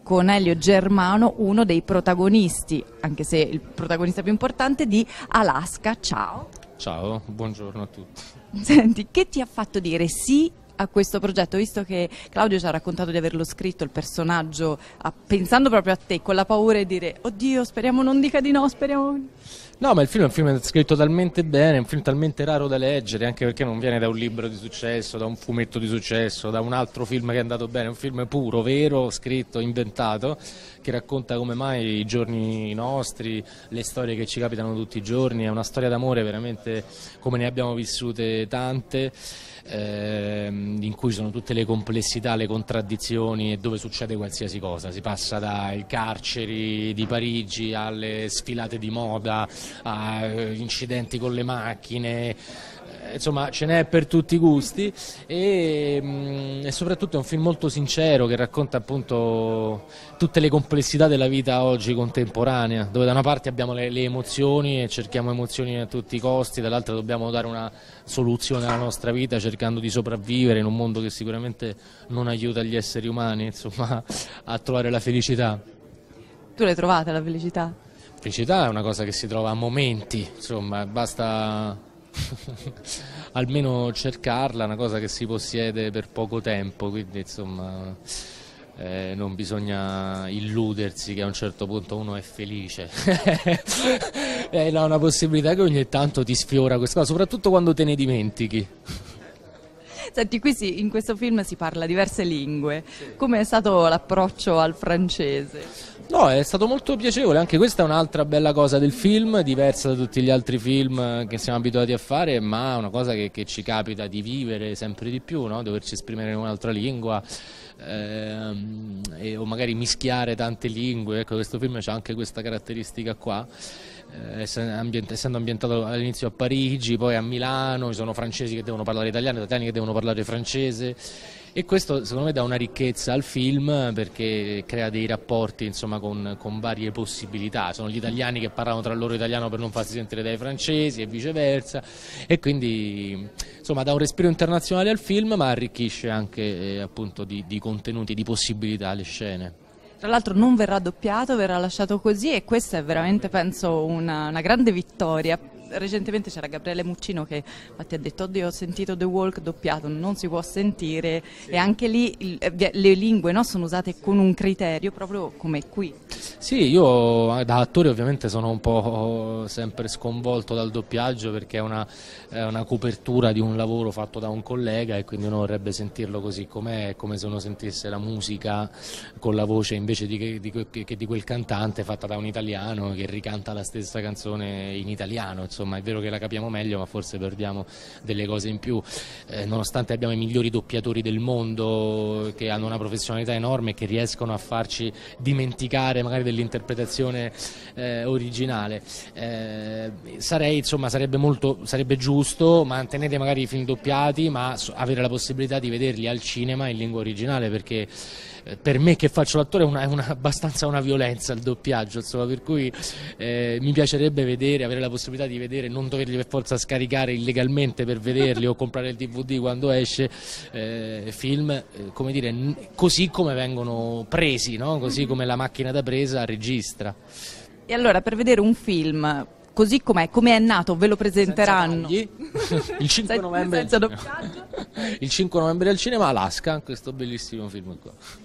con Elio Germano, uno dei protagonisti, anche se il protagonista più importante, di Alaska. Ciao. Ciao, buongiorno a tutti. Senti, che ti ha fatto dire sì a questo progetto, visto che Claudio ci ha raccontato di averlo scritto, il personaggio, pensando proprio a te, con la paura di dire, oddio, speriamo non dica di no, speriamo... No, ma il film è un film scritto talmente bene, è un film talmente raro da leggere, anche perché non viene da un libro di successo, da un fumetto di successo, da un altro film che è andato bene, è un film puro, vero, scritto, inventato, che racconta come mai i giorni nostri, le storie che ci capitano tutti i giorni, è una storia d'amore veramente come ne abbiamo vissute tante, in cui sono tutte le complessità, le contraddizioni e dove succede qualsiasi cosa, si passa dai carceri di Parigi alle sfilate di moda, a incidenti con le macchine, insomma ce n'è per tutti i gusti e soprattutto è un film molto sincero che racconta appunto tutte le complessità della vita oggi contemporanea, dove da una parte abbiamo le emozioni e cerchiamo emozioni a tutti i costi, dall'altra dobbiamo dare una soluzione alla nostra vita cercando di sopravvivere in un mondo che sicuramente non aiuta gli esseri umani, insomma, a trovare la felicità. Tu l'hai trovata la felicità? Felicità è una cosa che si trova a momenti, insomma, basta almeno cercarla, è una cosa che si possiede per poco tempo, quindi insomma non bisogna illudersi che a un certo punto uno è felice. È una possibilità che ogni tanto ti sfiora questa cosa, soprattutto quando te ne dimentichi. Senti, qui in questo film si parla diverse lingue, come è stato l'approccio al francese? No, è stato molto piacevole, anche questa è un'altra bella cosa del film, diversa da tutti gli altri film che siamo abituati a fare, ma è una cosa che ci capita di vivere sempre di più, no? Doverci esprimere in un'altra lingua o magari mischiare tante lingue. Ecco, questo film c'ha anche questa caratteristica qua. Essendo ambientato all'inizio a Parigi, poi a Milano, ci sono francesi che devono parlare italiano, italiani che devono parlare francese, e questo secondo me dà una ricchezza al film perché crea dei rapporti, insomma, con varie possibilità. Sono gli italiani che parlano tra loro italiano per non farsi sentire dai francesi e viceversa, e quindi insomma dà un respiro internazionale al film, ma arricchisce anche appunto di contenuti, di possibilità alle scene. Tra l'altro non verrà doppiato, verrà lasciato così, e questa è veramente, penso, una grande vittoria. Recentemente c'era Gabriele Muccino che infatti ha detto, oddio, ho sentito The Walk doppiato, non si può sentire, sì. E anche lì le lingue, no, sono usate con un criterio proprio come qui. Sì, io da attore ovviamente sono un po' sempre sconvolto dal doppiaggio perché è una copertura di un lavoro fatto da un collega, e quindi uno vorrebbe sentirlo così com'è, come se uno sentisse la musica con la voce invece di quel cantante, fatta da un italiano che ricanta la stessa canzone in italiano. Insomma, è vero che la capiamo meglio, ma forse perdiamo delle cose in più, nonostante abbiamo i migliori doppiatori del mondo che hanno una professionalità enorme e che riescono a farci dimenticare magari dell'interpretazione originale. Sarebbe giusto mantenere magari i film doppiati, ma avere la possibilità di vederli al cinema in lingua originale, perché per me che faccio l'attore è abbastanza una violenza il doppiaggio, insomma, per cui mi piacerebbe avere la possibilità di vedere, non doverli per forza scaricare illegalmente per vederli o comprare il DVD quando esce, film come dire, così come vengono presi, no? Così come la macchina da presa registra. E allora, per vedere un film così com'è, come è nato, ve lo presenteranno il 5 novembre senza doppiaggio? Il 5 novembre al cinema, Alaska, questo bellissimo film qua.